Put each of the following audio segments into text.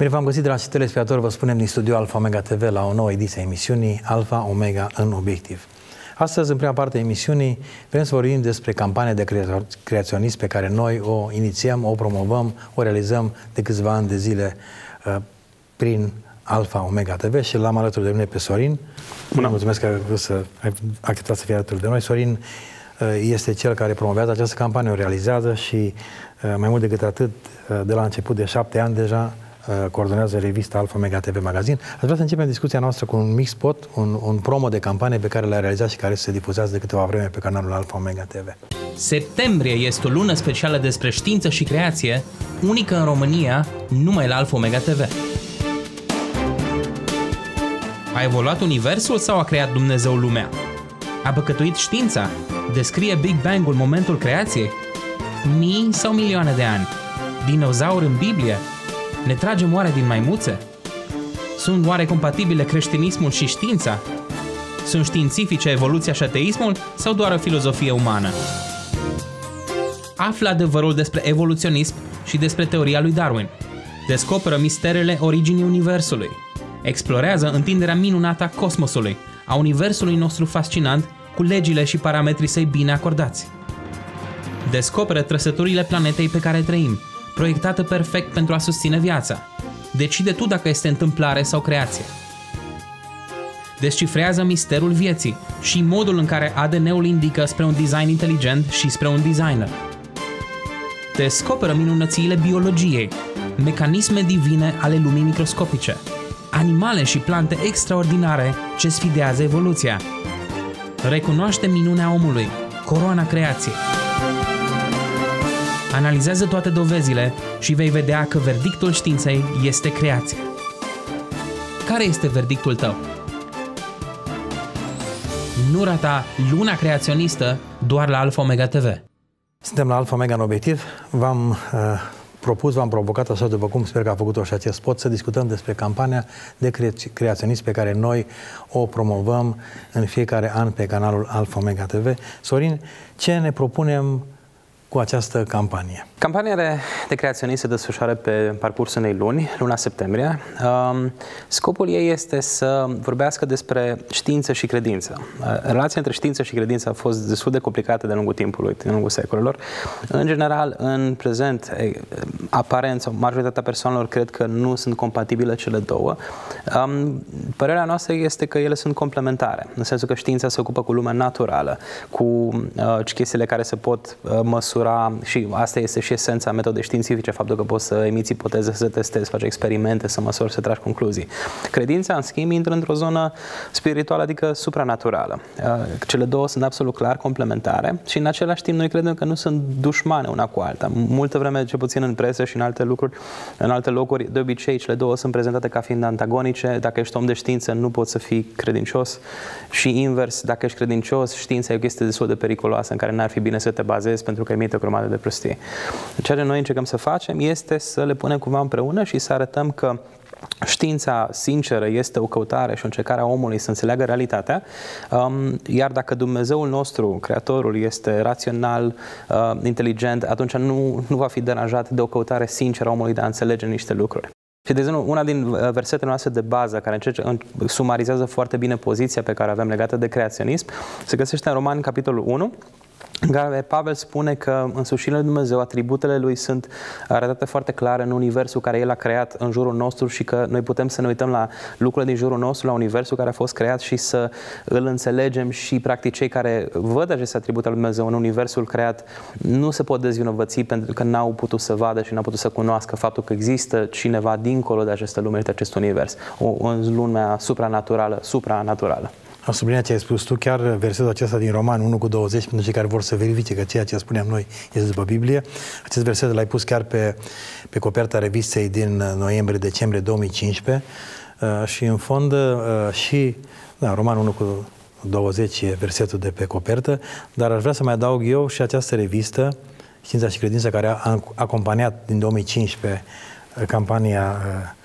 Bine v-am găsit, dragi telespectatori, vă spunem din studio Alfa Omega TV la o nouă ediție a emisiunii Alfa Omega în obiectiv. Astăzi, în prima parte a emisiunii, vrem să vorbim despre campania de creaționism pe care noi o inițiem, o promovăm, o realizăm de câțiva ani de zile prin Alfa Omega TV și l-am alături de mine pe Sorin. Bună. Mulțumesc că ai acceptat să fii alături de noi. Sorin este cel care promovează această campanie, o realizează și mai mult decât atât, de la început de 7 ani deja, coordonează revista Alfa Omega TV Magazin. Aș vrea să începem discuția noastră cu un mic spot, un promo de campanie pe care l-a realizat și care se difuzează de câteva vreme pe canalul Alfa Omega TV. Septembrie este o lună specială despre știință și creație, unică în România, numai la Alfa Omega TV. A evoluat universul sau a creat Dumnezeu lumea? A păcătuit știința? Descrie Big Bang-ul momentul creației? Mii sau milioane de ani? Dinozauri în Biblie? Ne tragem oare din maimuțe? Sunt oare compatibile creștinismul și știința? Sunt științifice evoluția și ateismul sau doar o filozofie umană? Află adevărul despre evoluționism și despre teoria lui Darwin. Descoperă misterele originii universului. Explorează întinderea minunată a cosmosului, a universului nostru fascinant, cu legile și parametrii săi bine acordați. Descoperă trăsăturile planetei pe care trăim, proiectată perfect pentru a susține viața. Decide tu dacă este întâmplare sau creație. Descifrează misterul vieții și modul în care ADN-ul indică spre un design inteligent și spre un designer. Descoperă minunățiile biologiei, mecanisme divine ale lumii microscopice, animale și plante extraordinare ce sfidează evoluția. Recunoaște minunea omului, coroana creației. Analizează toate dovezile și vei vedea că verdictul științei este creația. Care este verdictul tău? Nu rata luna creaționistă doar la Alfa Omega TV. Suntem la Alfa Omega în obiectiv. V-am provocat așa, după cum sper că a făcut-o și acest spot, să discutăm despre campania de creaționism pe care noi o promovăm în fiecare an pe canalul Alfa Omega TV. Sorin, ce ne propunem cu această campanie? Campania de creaționism se desfășoară pe parcursul unei luni, luna septembrie. Scopul ei este să vorbească despre știință și credință. Relația între știință și credință a fost destul de complicată de lungul timpului, de lungul secolelor. În general, în prezent, aparent, sau majoritatea persoanelor cred că nu sunt compatibile cele două. Părerea noastră este că ele sunt complementare, în sensul că știința se ocupă cu lumea naturală, cu chestiile care se pot măsura, și asta este și esența metodei științifice, faptul că poți să emiți ipoteze, să testezi, să faci experimente, să măsori, să tragi concluzii. Credința, în schimb, intră într-o zonă spirituală, adică supranaturală. Cele două sunt absolut clar complementare și în același timp noi credem că nu sunt dușmane una cu alta. Multă vreme, cel puțin în presă și în alte locuri, de obicei cele două sunt prezentate ca fiind antagonice. Dacă ești om de știință, nu poți să fii credincios și invers, dacă ești credincios, știința e o chestie destul de periculoasă în care n-ar fi bine să te bazezi pentru că emite o grămadă de prostii. Ceea ce noi încercăm să facem este să le punem cumva împreună și să arătăm că știința sinceră este o căutare și o încercare a omului să înțeleagă realitatea, iar dacă Dumnezeul nostru, Creatorul, este rațional, inteligent, atunci nu va fi deranjat de o căutare sinceră a omului de a înțelege niște lucruri. Și, de exemplu, una din versetele noastre de bază, care sumarizează foarte bine poziția pe care o avem legată de creaționism, se găsește în Romani, capitolul 1, în care Pavel spune că însușirile lui Dumnezeu, atributele lui sunt arătate foarte clar în universul care El a creat în jurul nostru și că noi putem să ne uităm la lucrurile din jurul nostru, la universul care a fost creat și să îl înțelegem și, practic, cei care văd aceste atribute al lui Dumnezeu în universul creat nu se pot dezvinovăți pentru că n-au putut să vadă și n-au putut să cunoască faptul că există cineva dincolo de această lume, de acest univers, o lumea supranaturală. Am subliniat ce ai spus tu, chiar versetul acesta din Romani 1:20, pentru cei care vor să verifice că ceea ce spuneam noi este după Biblie. Acest verset l-ai pus chiar pe coperta revistei din noiembrie-decembrie 2015 și în fond Romani 1:20 e versetul de pe copertă, dar aș vrea să mai adaug eu și această revistă, Știința și Credința, care a acompaniat din 2015 campania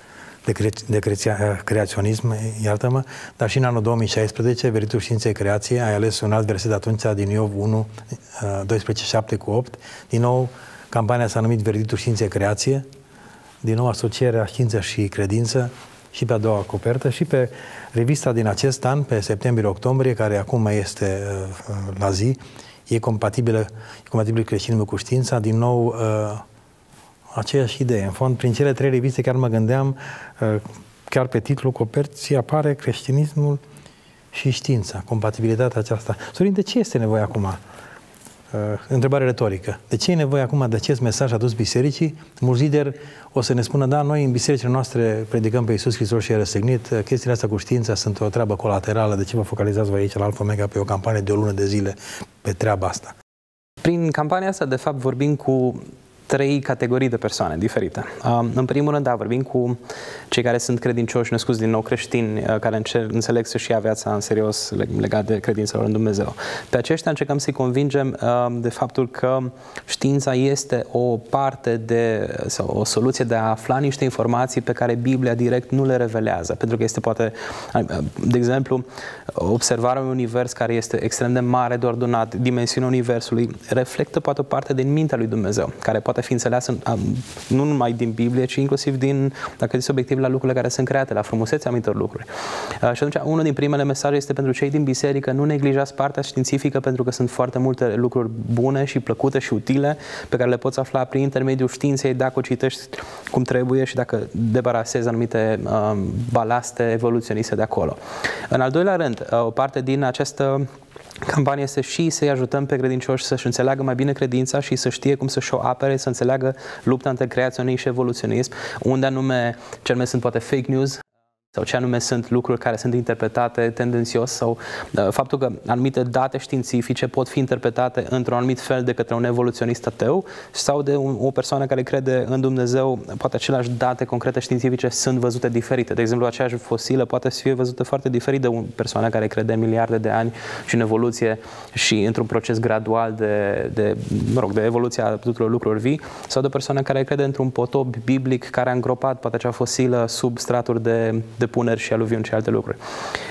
de creaționism, iartă-mă, dar și în anul 2016, Verdictul Științei Creației, ai ales un alt verset atunci din Iov 1, 12:7-8. Din nou, campania s-a numit Verdictul Științei Creație, din nou asocierea știință și credință, și pe a doua copertă, și pe revista din acest an, pe septembrie-octombrie, care acum este la zi, e compatibil creștinismul cu știința, din nou aceeași idee. În fond, prin cele 3 reviste chiar mă gândeam, chiar pe titlul coperții apare creștinismul și știința, compatibilitatea aceasta. Sorin, de ce este nevoie acum? Întrebare retorică. De ce e nevoie acum de acest mesaj adus bisericii? Mulți lideri o să ne spună, da, noi în bisericile noastre predicăm pe Iisus Hristos și e răstignit, chestiile astea cu știința sunt o treabă colaterală, de ce vă focalizați voi aici la Alpha Omega pe o campanie de o lună de zile pe treaba asta? Prin campania asta, de fapt, vorbim cu 3 categorii de persoane diferite. În primul rând, vorbim cu cei care sunt credincioși, născuți din nou creștini, care înțeleg să-și ia viața în serios legat de credința lor în Dumnezeu. Pe aceștia încercăm să-i convingem de faptul că știința este o parte sau o soluție de a afla niște informații pe care Biblia direct nu le revelează. Pentru că este poate, de exemplu, observarea unui univers care este extrem de mare, de ordonat, dimensiunea universului, reflectă poate o parte din mintea lui Dumnezeu, care poate fi înțeleasă nu numai din Biblie, ci inclusiv din, dacă zici obiectiv, la lucrurile care sunt create, la frumusețea anumitor lucruri. Și atunci, unul din primele mesaje este pentru cei din biserică: nu neglijați partea științifică, pentru că sunt foarte multe lucruri bune și plăcute și utile pe care le poți afla prin intermediul științei, dacă o citești cum trebuie și dacă debarasezi anumite balaste evoluționiste de acolo. În al doilea rând, o parte din această campania este și să-i ajutăm pe credincioși să-și înțeleagă mai bine credința și să știe cum să-și o apere, să înțeleagă lupta între creaționism și evoluționism, unde anume ce anume sunt poate fake news sau ce anume sunt lucruri care sunt interpretate tendențios, sau faptul că anumite date științifice pot fi interpretate într-un anumit fel de către un evoluționist ateu sau de o persoană care crede în Dumnezeu. Poate aceleași date concrete științifice sunt văzute diferite. De exemplu, aceeași fosilă poate să fie văzută foarte diferit de o persoană care crede în miliarde de ani și în evoluție și într-un proces gradual de evoluție a tuturor lucrurilor vii, sau de o persoană care crede într-un potop biblic care a îngropat poate acea fosilă sub straturi de depuneri și aluviuni și alte lucruri.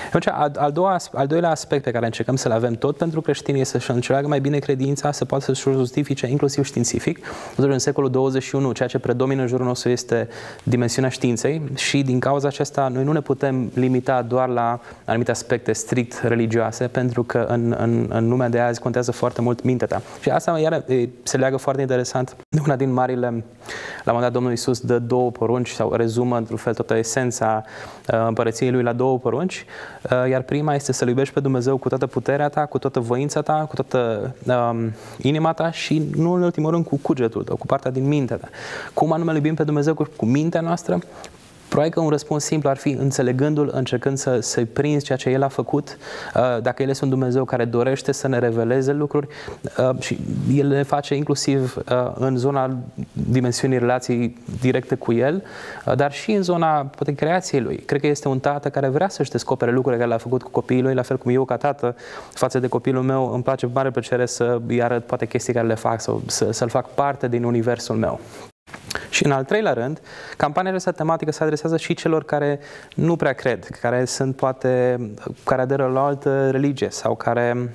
Al doilea aspect pe care încercăm să-l avem tot pentru creștini este să înțeleagă mai bine credința, să poată să-și justifice inclusiv științific. În secolul 21, ceea ce predomină în jurul nostru este dimensiunea științei și din cauza aceasta noi nu ne putem limita doar la anumite aspecte strict religioase, pentru că în lumea de azi contează foarte mult mintea ta. Și asta iar se leagă foarte interesant de una din marile, la un moment dat Domnul Iisus dă 2 porunci sau rezumă într-un fel toată esența împărăției lui la 2 porunci, iar prima este să-L iubești pe Dumnezeu cu toată puterea ta, cu toată voința ta, cu toată inima ta și, nu în ultimul rând, cu cugetul tău, cu partea din mintea ta. Cum anume iubim pe Dumnezeu cu mintea noastră? Probabil că un răspuns simplu ar fi înțelegându-L, încercând să-i prinzi ceea ce El a făcut, dacă El este un Dumnezeu care dorește să ne reveleze lucruri și El le face inclusiv în zona dimensiunii relației directe cu El, dar și în zona, poate, creației Lui. Cred că este un tată care vrea să-și descopere lucrurile care le-a făcut cu copiii Lui, la fel cum eu, ca tată, față de copilul meu, îmi place cu mare plăcere să-i arăt poate chestii care le fac sau să-l fac parte din universul meu. Și în al treilea rând, campania aceasta tematică se adresează și celor care nu prea cred, care sunt poate, care aderă la o altă religie sau care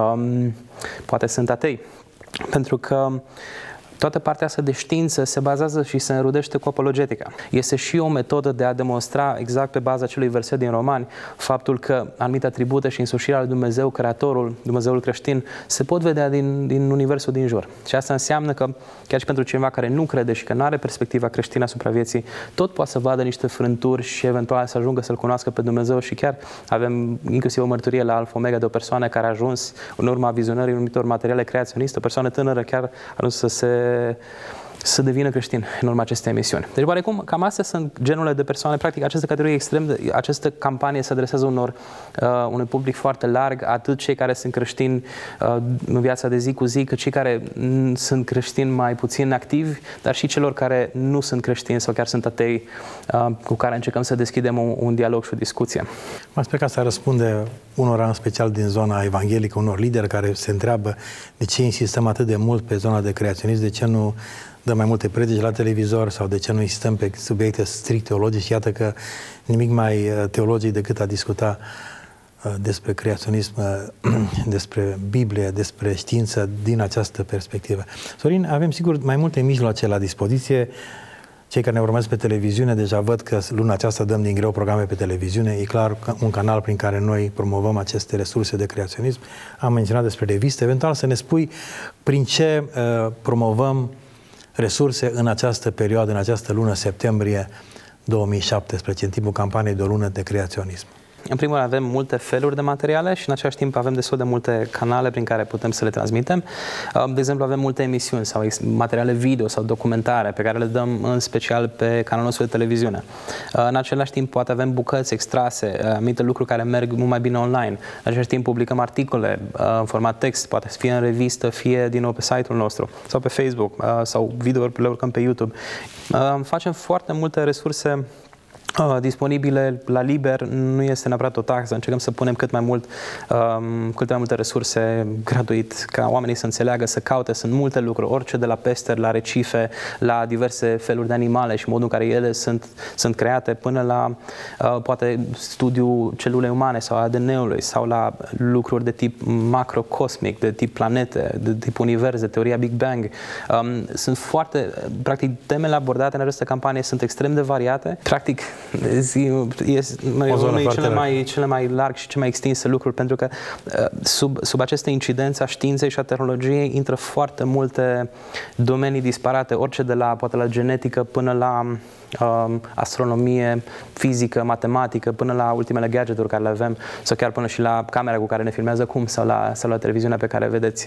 poate sunt atei. Pentru că toată partea asta de știință se bazează și se înrudește cu apologetica. Este și o metodă de a demonstra, exact pe baza acelui verset din Romani, faptul că anumite atribute și însușirea lui Dumnezeu, Creatorul, Dumnezeul creștin, se pot vedea din universul din jur. Și asta înseamnă că, chiar și pentru cineva care nu crede și că nu are perspectiva creștină asupra vieții, tot poate să vadă niște frânturi și eventual să ajungă să-L cunoască pe Dumnezeu. Și chiar avem inclusiv o mărturie la Alpha Omega de o persoană care a ajuns, în urma vizionării anumitor materiale creaționiste, o persoană tânără chiar a ajuns să devină creștin în urma acestei emisiuni. Deci, oarecum, cam astea sunt genurile de persoane. Practic, această categorie această campanie se adresează unui public foarte larg, atât cei care sunt creștini în viața de zi cu zi, cât cei care sunt creștini mai puțin activi, dar și celor care nu sunt creștini sau chiar sunt atei, cu care încercăm să deschidem un dialog și o discuție. Mă sper ca să răspunde unora, în special din zona evanghelică, unor lideri care se întreabă de ce insistăm atât de mult pe zona de creaționism, de ce nu dăm mai multe predici la televizor sau de ce nu insistăm pe subiecte strict teologice. Iată că nimic mai teologic decât a discuta despre creaționism, despre Biblie, despre știință din această perspectivă. Sorin, avem sigur mai multe mijloace la dispoziție. Cei care ne urmăresc pe televiziune deja văd că luna aceasta dăm din greu programe pe televiziune. E clar un canal prin care noi promovăm aceste resurse de creaționism. Am menționat despre reviste. Eventual să ne spui prin ce promovăm resurse în această perioadă, în această lună septembrie 2017, în timpul campaniei de o lună de creaționism. În primul rând avem multe feluri de materiale și în același timp avem destul de multe canale prin care putem să le transmitem. De exemplu, avem multe emisiuni sau materiale video sau documentare pe care le dăm în special pe canalul nostru de televiziune. În același timp poate avem bucăți extrase, anumite lucruri care merg mult mai bine online. În același timp publicăm articole în format text, poate fie în revistă, fie din nou pe site-ul nostru sau pe Facebook sau videouri le urcăm pe YouTube. Facem foarte multe resurse disponibile la liber, nu este neapărat o taxă, încercăm să punem cât mai multe resurse gratuit, ca oamenii să înțeleagă, să caute, sunt multe lucruri, orice de la pesteri, la recife, la diverse feluri de animale și modul în care ele sunt create, până la poate studiul celulei umane sau ADN-ului sau la lucruri de tip macrocosmic, de tip planete, de tip univers, de teoria Big Bang. Sunt practic, temele abordate în această campanie sunt extrem de variate. Practic, cele mai larg și cele mai extinse lucruri, pentru că sub aceste incidențe a științei și a tehnologiei intră foarte multe domenii disparate, orice de la poate la genetică până la astronomie, fizică, matematică, până la ultimele gadgeturi care le avem, sau chiar până și la camera cu care ne filmează acum, sau la televiziunea pe care vedeți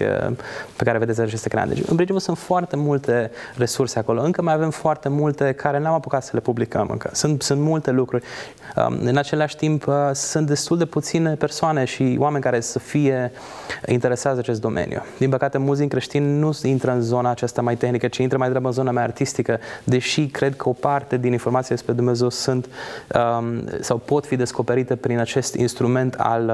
acest ecran. Deci, în principiu, sunt foarte multe resurse acolo. Încă mai avem foarte multe care n-am apucat să le publicăm încă. Sunt multe lucruri. În același timp, sunt destul de puține persoane și oameni care să fie interesați de acest domeniu. Din păcate, mulți din creștini nu intră în zona aceasta mai tehnică, ci intră mai degrabă în zona mai artistică, deși cred că o parte din informații despre Dumnezeu sunt sau pot fi descoperite prin acest instrument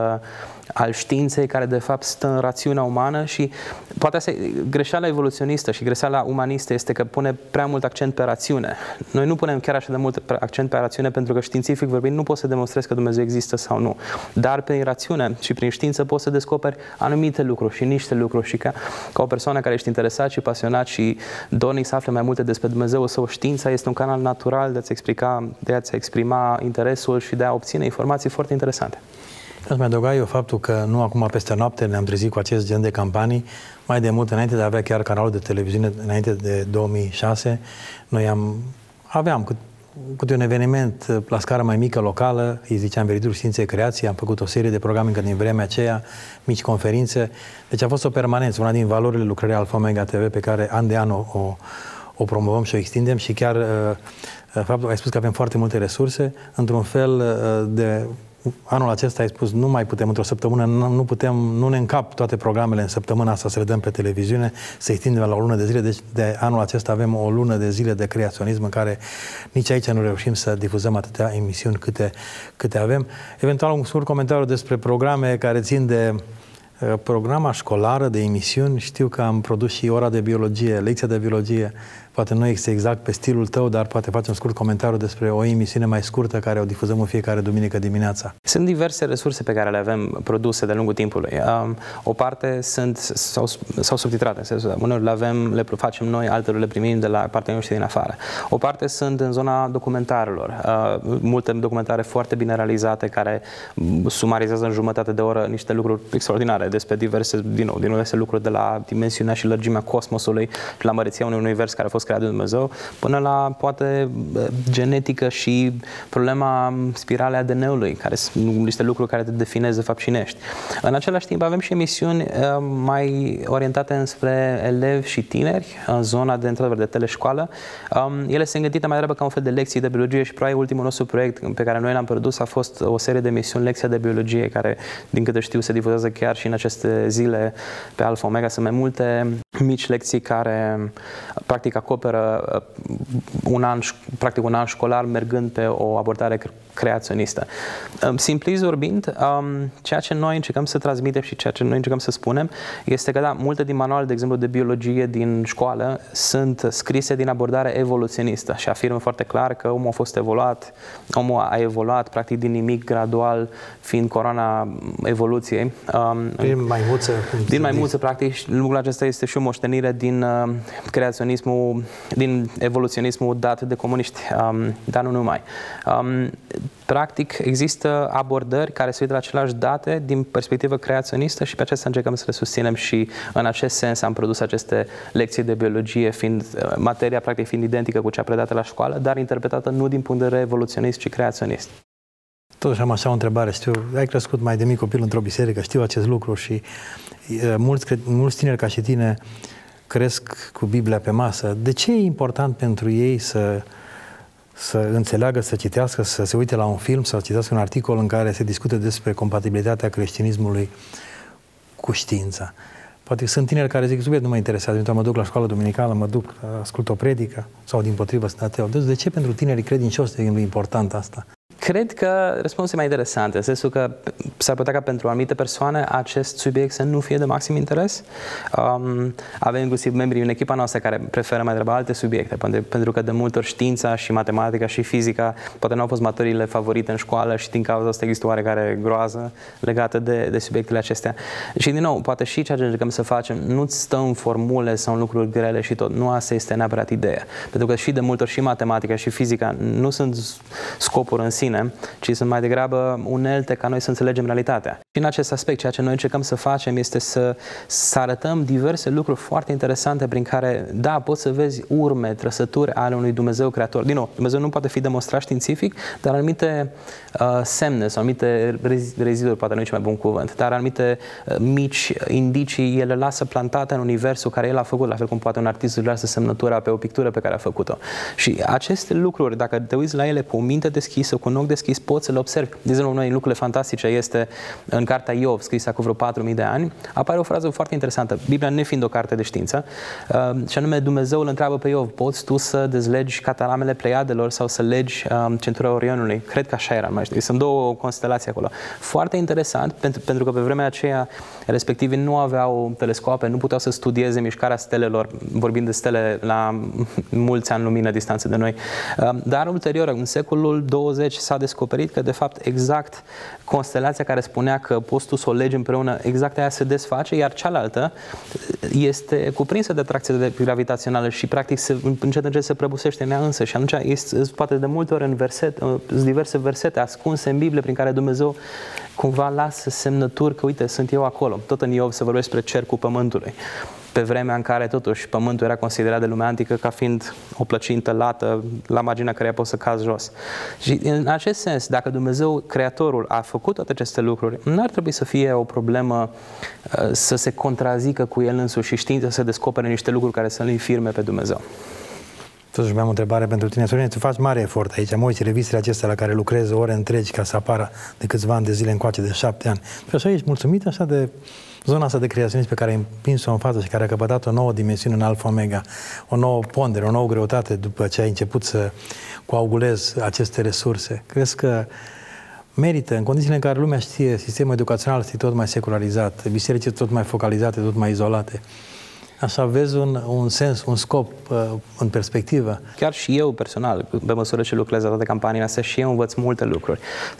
al științei, care de fapt stă în rațiunea umană. Și poate asta e greșeala evoluționistă și greșeala umanistă, este că pune prea mult accent pe rațiune. Noi nu punem chiar așa de mult accent pe rațiune, pentru că științific vorbind nu poți să demonstrezi că Dumnezeu există sau nu. Dar prin rațiune și prin știință poți să descoperi anumite lucruri și niște lucruri, și ca o persoană care ești interesat și pasionat și dornic să afle mai multe despre Dumnezeu sau știința, este un canal natural de a-ți exprima interesul și de a obține informații foarte interesante. Aș mai adăuga eu faptul că nu acum peste noapte ne-am trezit cu acest gen de campanii. Mai de mult, înainte de a avea chiar canalul de televiziune, înainte de 2006, noi aveam câte un eveniment la scară mai mică, locală, îi ziceam Veritură Științei Creației, am făcut o serie de programe încă din vremea aceea, mici conferințe. Deci a fost o permanență, una din valorile lucrării Alpha Omega TV, pe care an de an o promovăm și o extindem. Și chiar faptul că ai spus că avem foarte multe resurse, într-un fel de anul acesta ai spus, nu mai putem într-o săptămână, nu ne încap toate programele în săptămâna asta să le dăm pe televiziune, să extindem la o lună de zile. Deci de anul acesta avem o lună de zile de creaționism în care nici aici nu reușim să difuzăm atâtea emisiuni câte avem. Eventual un scurt comentariu despre programe care țin de programa școlară de emisiuni. Știu că am produs și ora de biologie, lecția de biologie. Poate nu este exact pe stilul tău, dar poate faci un scurt comentariu despre o emisiune mai scurtă care o difuzăm în fiecare duminică dimineața. Sunt diverse resurse pe care le avem produse de-a lungul timpului. O parte sau subtitrate. Uneori le facem noi, altele le primim de la partenerii noștri din afară. O parte sunt în zona documentarelor. Multe documentare foarte bine realizate, care sumarizează în jumătate de oră niște lucruri extraordinare despre diverse lucruri, de la dimensiunea și lărgimea cosmosului, la măreția unui univers care a fost creat de Dumnezeu, până la poate genetică și problema spiralei ADN-ului, care sunt niște lucruri care te definez de fapt cine ești. În același timp avem și emisiuni mai orientate înspre elevi și tineri, în zona de teleșcoală. Ele sunt gândite mai degrabă ca un fel de lecții de biologie și probabil ultimul nostru proiect pe care noi l-am produs a fost o serie de emisiuni, Lecția de Biologie, care, din câte știu, se difuzează chiar și în aceste zile pe Alpha Omega. Sunt mai multe mici lecții care practic acoperă un an școlar, mergând pe o abordare creaționistă. Simplist vorbind, ceea ce noi încercăm să transmitem și ceea ce noi încercăm să spunem este că, da, multe din manuale, de exemplu, de biologie din școală sunt scrise din abordare evoluționistă și afirmă foarte clar că omul a fost evoluat, omul a evoluat practic din nimic gradual, fiind coroana evoluției. Din maimuță, practic, lucrul acesta este și o moștenire din creaționismul, din evoluționismul dat de comuniști, dar nu numai. Practic, există abordări care se uită la aceleași date din perspectivă creaționistă și pe acestea încercăm să le susținem și în acest sens am produs aceste lecții de biologie, fiind materia practic fiind identică cu cea predată la școală, dar interpretată nu din punct de vedere evoluționist, ci creaționist. Totuși am așa o întrebare, știu, ai crescut mai de mic copil într-o biserică, știu acest lucru și mulți tineri ca și tine cresc cu Biblia pe masă. De ce e important pentru ei să înțeleagă, să citească, să se uite la un film, să citească un articol în care se discută despre compatibilitatea creștinismului cu știința? Poate sunt tineri care zic, subiect nu mă interesează, mă duc la școală duminicală, mă duc, ascult o predică sau dimpotrivă sunt ateu. Deci de ce pentru tinerii credincioși e important asta? Cred că răspunsul e mai interesant, în sensul că s-ar putea ca pentru anumite persoane acest subiect să nu fie de maxim interes. Avem inclusiv membrii în echipa noastră care preferă mai degrabă alte subiecte, pentru că de multe ori știința și matematica și fizica poate nu au fost materiile favorite în școală și din cauza asta există oarecare groază legată de subiectele acestea. Și din nou, poate și ceea ce încercăm să facem, nu stă în formule sau în lucruri grele și tot, nu asta este neapărat ideea. Pentru că și de multe ori și matematica și fizica nu sunt scopuri în sine, ci sunt mai degrabă unelte ca noi să înțelegem realitatea. Și în acest aspect, ceea ce noi încercăm să facem este să arătăm diverse lucruri foarte interesante prin care, da, poți să vezi urme, trăsături ale unui Dumnezeu creator. Din nou, Dumnezeu nu poate fi demonstrat științific, dar anumite semne sau anumite reziduri, poate nu e cel mai bun cuvânt, dar anumite mici indicii ele lasă plantate în universul care el a făcut, la fel cum poate un artist își lasă semnătura pe o pictură pe care a făcut-o. Și aceste lucruri, dacă te uiți la ele cu o minte deschisă, cu un ochi deschis, poți să le observi. De exemplu, noi în lucrurile fantastice este în cartea Iov, scrisă acum vreo 4000 de ani, apare o frază foarte interesantă. Biblia nefiind o carte de știință, și anume Dumnezeu îl întreabă pe Iov, poți tu să dezlegi catalamele Pleiadelor sau să legi centura Orionului? Cred că așa era, mai știu. Sunt două constelații acolo. Foarte interesant, pentru că pe vremea aceea respectivii nu aveau telescoape, nu puteau să studieze mișcarea stelelor, vorbind de stele la mulți ani lumină distanță de noi. Dar ulterior, în secolul 20 s-a descoperit că, de fapt, exact constelația care spunea că poți tu să o legi împreună, exact aia se desface, iar cealaltă este cuprinsă de atracție gravitațională și, practic, încet încet se prăbusește în ea însă. Și atunci este, poate de multe ori în diverse versete ascunse în Biblie prin care Dumnezeu cumva lasă semnături că, uite, sunt eu acolo. Tot în Iov se vorbește despre cercul pământului. Pe vremea în care, totuși, pământul era considerat de lumea antică ca fiind o plăcintă lată la marginea căreia poți să cazi jos. Și în acest sens, dacă Dumnezeu, Creatorul, a făcut toate aceste lucruri, nu ar trebui să fie o problemă să se contrazică cu El însuși și știința să descopere niște lucruri care să-L infirme pe Dumnezeu. Totuși mai am o întrebare pentru tine. Sorine, tu faci mare efort aici. Mă uiți revistele acestea la care lucrezi ore întregi ca să apară de câțiva ani de zile încoace, de 7 ani. Și așa ești mulțumit așa de zona asta de creaționism pe care ai împins-o în față și care a căpătat o nouă dimensiune în Alpha Omega, o nouă pondere, o nouă greutate după ce ai început să coagulezi aceste resurse. Crezi că merită, în condițiile în care lumea știe, sistemul educațional este tot mai secularizat, bisericile tot mai focalizate, tot mai izolate, așa vezi un sens, un scop în perspectivă? Chiar și eu personal, pe măsură ce lucrez la toate campaniile astea, și eu învăț multe lucruri.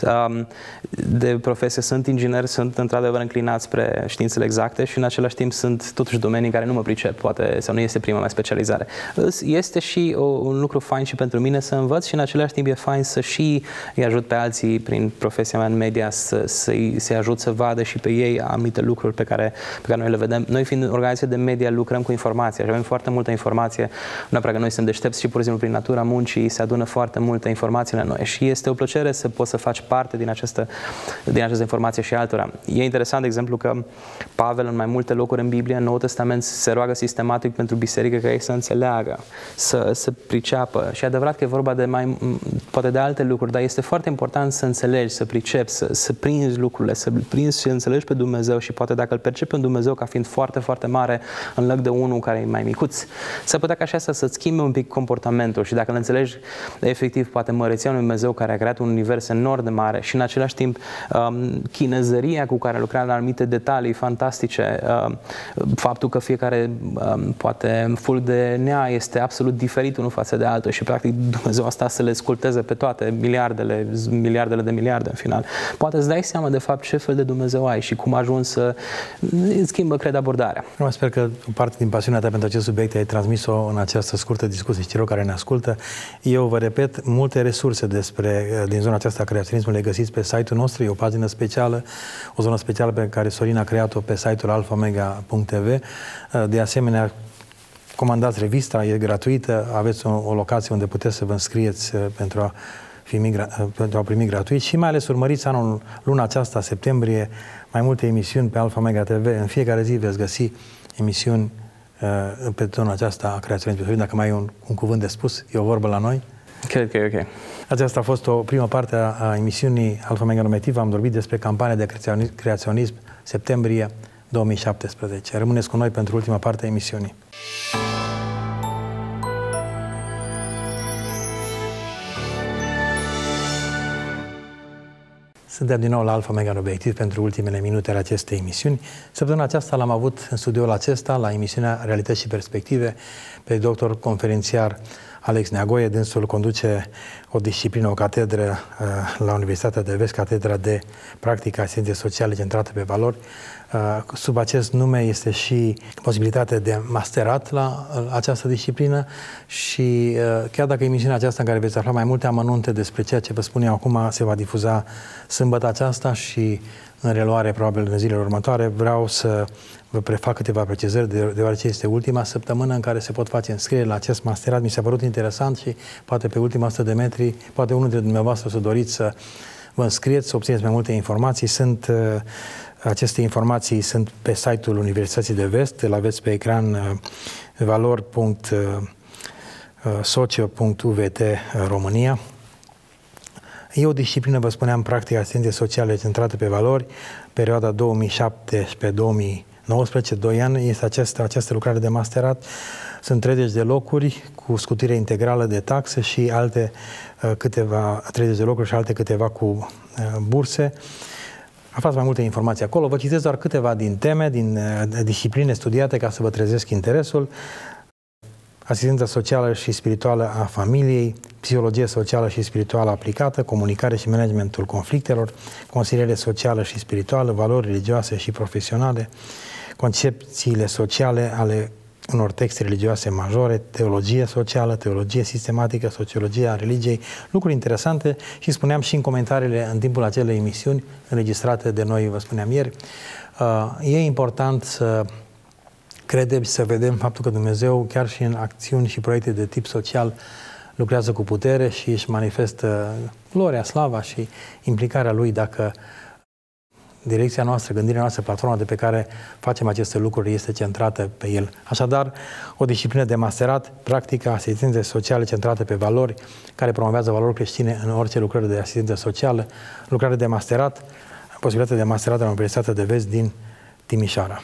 De profesie sunt inginer, sunt într-adevăr înclinați spre științele exacte și în același timp sunt totuși domenii în care nu mă pricep, poate, sau nu este prima mea specializare. Este și un lucru fain și pentru mine să învăț și în același timp e fain să și îi ajut pe alții prin profesia mea în media să-i ajut să vadă și pe ei anumite lucruri pe care noi le vedem. Noi fiind organizație de media lucrăm cu informația și avem foarte multă informație. Nu neapărat că noi suntem deștepți și pur și simplu prin natura muncii se adună foarte multă informație la noi și este o plăcere să poți să faci parte din această informație și altora. E interesant, de exemplu, că Pavel în mai multe locuri în Biblie, în Noul Testament, se roagă sistematic pentru biserică ca ei să înțeleagă, să priceapă. Și e adevărat că e vorba de poate de alte lucruri, dar este foarte important să înțelegi, să pricepi, să prinzi lucrurile, să prinzi și înțelegi pe Dumnezeu și poate dacă îl percepi pe Dumnezeu ca fiind foarte, foarte mare, în loc de unul care e mai micuț, s-ar putea ca și asta să-ți schimbe un pic comportamentul și dacă îl înțelegi efectiv poate măreția lui Dumnezeu care a creat un univers enorm de mare și în același timp chinezăria cu care lucrează la anumite detalii fantastice, faptul că fiecare poate ful de nea este absolut diferit unul față de altul și practic Dumnezeu asta să le sculpteze pe toate, miliardele de miliarde în final. Poate îți dai seama de fapt ce fel de Dumnezeu ai și cum ajungi să îți schimbă, cred, abordarea. Eu sper că o parte din pasiunea ta pentru acest subiect ai transmis-o în această scurtă discuție și celor care ne ascultă. Eu vă repet, multe resurse din zona aceasta a creaționismului le găsiți pe site-ul nostru, e o pagină specială, o zonă specială pe care Sorin a creat-o pe site-ul alfaomega.tv. De asemenea, comandați revista, e gratuită, aveți o locație unde puteți să vă înscrieți pentru a primi gratuit și mai ales urmăriți luna aceasta, septembrie, mai multe emisiuni pe Alfa Omega TV. În fiecare zi veți găsi emisiuni pe zona aceasta a creaționismului. Dacă mai e un cuvânt de spus, e o vorbă la noi? Cred că e ok. Aceasta a fost o primă parte a emisiunii Alfa Omega Normativ. Am vorbit despre campania de creaționism septembrie 2017. Rămâneți cu noi pentru ultima parte a emisiunii. Suntem din nou la Alfa Omega Obiectiv pentru ultimele minute ale acestei emisiuni. Săptămâna aceasta l-am avut în studioul acesta, la emisiunea Realități și Perspective, pe doctor conferențiar Alex Neagoie. Dânsul conduce o disciplină, o catedră la Universitatea de Vest, catedra de practică a științei sociale centrată pe valori. Sub acest nume este și posibilitatea de masterat la această disciplină și chiar dacă emisiunea aceasta în care veți afla mai multe amănunte despre ceea ce vă spun eu acum se va difuza sâmbătă aceasta și în reluare probabil în zilele următoare, vreau să vă prefac câteva precizări, deoarece este ultima săptămână în care se pot face înscrieri la acest masterat. Mi s-a părut interesant și poate pe ultima 100 de metri, poate unul dintre dumneavoastră să doriți să vă înscrieți, să obțineți mai multe informații. Aceste informații sunt pe site-ul Universității de Vest, îl aveți pe ecran valori.socio.uvt România. E o disciplină, vă spuneam, practică a științei sociale centrată pe valori, perioada 2017-2019, 2 ani, este această lucrare de masterat. Sunt 30 de locuri cu scutire integrală de taxe și alte 30 de locuri și alte câteva cu burse. Aflați mai multe informații acolo. Vă citesc doar câteva din teme, din discipline studiate ca să vă trezesc interesul. Asistența socială și spirituală a familiei, psihologie socială și spirituală aplicată, comunicare și managementul conflictelor, consiliere socială și spirituală, valori religioase și profesionale, concepțiile sociale ale unor texte religioase majore, teologie socială, teologie sistematică, sociologia religiei, lucruri interesante și spuneam și în comentariile în timpul acelei emisiuni înregistrate de noi, vă spuneam ieri, e important să credem și să vedem faptul că Dumnezeu, chiar și în acțiuni și proiecte de tip social, lucrează cu putere și își manifestă gloria, slava și implicarea Lui dacă direcția noastră, gândirea noastră, platforma de pe care facem aceste lucruri este centrată pe El. Așadar, o disciplină de masterat, practica asistenței sociale centrată pe valori, care promovează valori creștine în orice lucrare de asistență socială, lucrare de masterat, posibilitatea de masterat la Universitatea de Vest din Timișoara.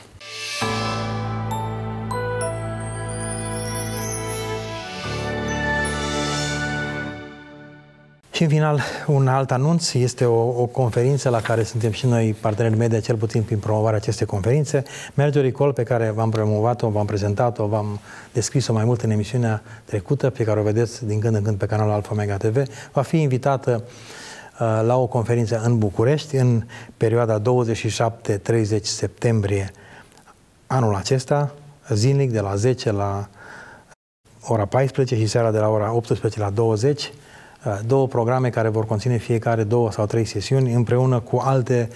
Și în final, un alt anunț, este o conferință la care suntem și noi parteneri media, cel puțin prin promovarea acestei conferințe. Merge Recall, pe care v-am promovat-o, v-am prezentat-o, v-am descris-o mai mult în emisiunea trecută, pe care o vedeți din când în când pe canalul Alfa Omega TV, va fi invitată la o conferință în București, în perioada 27-30 septembrie anul acesta, zilnic de la 10 la ora 14 și seara de la ora 18 la 20, două programe care vor conține fiecare 2 sau 3 sesiuni împreună cu alte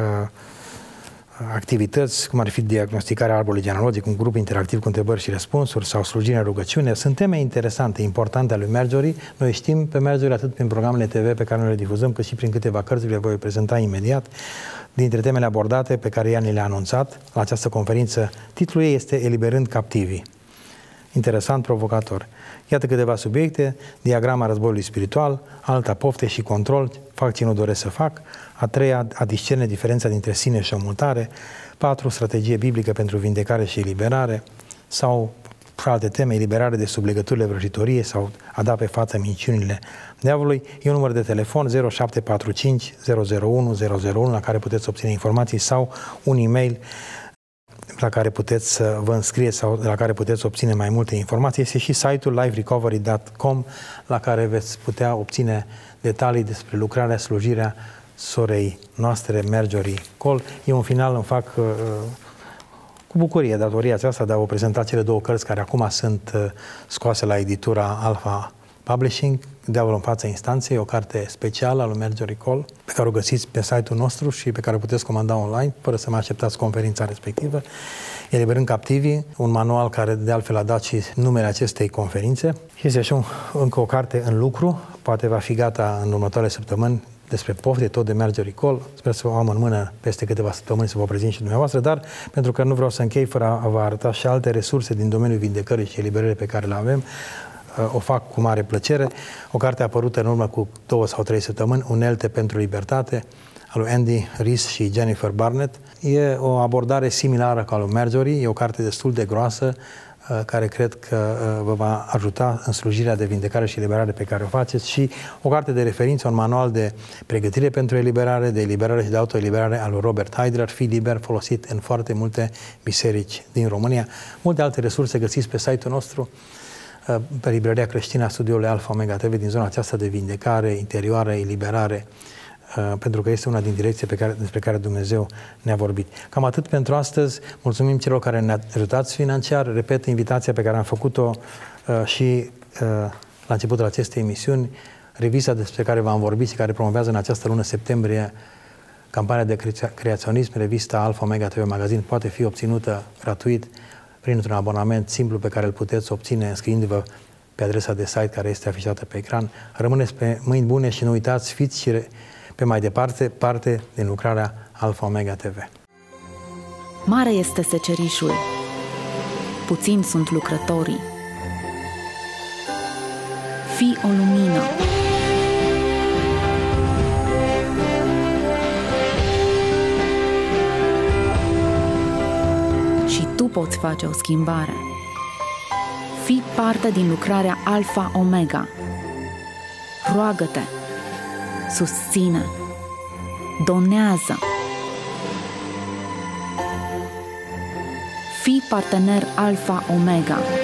activități, cum ar fi diagnosticarea arborului genealogic, un grup interactiv cu întrebări și răspunsuri sau slujirea rugăciune. Sunt teme interesante, importante ale lui Marjorie. Noi știm pe Marjorie atât prin programele TV pe care noi le difuzăm, cât și prin câteva cărți, le voi prezenta imediat. Dintre temele abordate pe care ea ni le-a anunțat la această conferință, titlul ei este Eliberând captivii. Interesant, provocator. Iată câteva subiecte: diagrama războiului spiritual, alta pofte și control, fac ce nu doresc să fac, a treia, a discerne diferența dintre sine și omultare, 4, strategie biblică pentru vindecare și eliberare, sau alte teme, eliberare de sub legăturile vrăjitorie sau a da pe față minciunile diavolului. E un număr de telefon 0745 001 001 la care puteți obține informații sau un e-mail la care puteți să vă înscrieți sau la care puteți obține mai multe informații. Este și site-ul liverecovery.com la care veți putea obține detalii despre lucrarea, slujirea sorei noastre, Marjorie Cole. Eu în final îmi fac cu bucurie datoria aceasta de a vă prezenta cele două cărți care acum sunt scoase la editura Alpha Publishing, Diavolul în fața instanței, o carte specială a lui Marjorie Cole, pe care o găsiți pe site-ul nostru și pe care o puteți comanda online, fără să mai așteptați conferința respectivă. Eliberând captivii, un manual care de altfel a dat și numele acestei conferințe. Și este și încă o carte în lucru, poate va fi gata în următoarele săptămâni, despre pofte, tot de Marjorie Cole. Sper să o am în mână peste câteva săptămâni să vă prezint și dumneavoastră, dar pentru că nu vreau să închei fără a vă arăta și alte resurse din domeniul vindecării și eliberării pe care le avem, o fac cu mare plăcere. O carte apărută în urmă cu 2 sau 3 săptămâni, Unelte pentru libertate, al lui Andy Rees și Jennifer Barnett. E o abordare similară ca a lui Marjorie, e o carte destul de groasă, care cred că vă va ajuta în slujirea de vindecare și eliberare pe care o faceți, și o carte de referință, un manual de pregătire pentru eliberare, de eliberare și de autoeliberare al lui Robert Heidler, Fii liber, folosit în foarte multe biserici din România. Multe alte resurse găsiți pe site-ul nostru, pe librăria creștină a studioului Alpha Omega TV, din zona aceasta de vindecare interioară, eliberare, pentru că este una din direcții despre care Dumnezeu ne-a vorbit. Cam atât pentru astăzi. Mulțumim celor care ne ajutați financiar. Repet invitația pe care am făcut-o și la începutul acestei emisiuni. Revista despre care v-am vorbit și care promovează în această lună septembrie campania de creaționism, revista Alpha Omega TV Magazine, poate fi obținută gratuit printr-un abonament simplu pe care îl puteți obține înscriindu-vă pe adresa de site care este afișată pe ecran. Rămâneți pe mâini bune și nu uitați, fiți și pe mai departe parte din lucrarea Alpha Omega TV. Mare este secerișul, puțini sunt lucrătorii. Fii o lumină. Și tu poți face o schimbare. Fii parte din lucrarea Alpha Omega. Roagă-te, susține, donează. Fii partener Alpha Omega.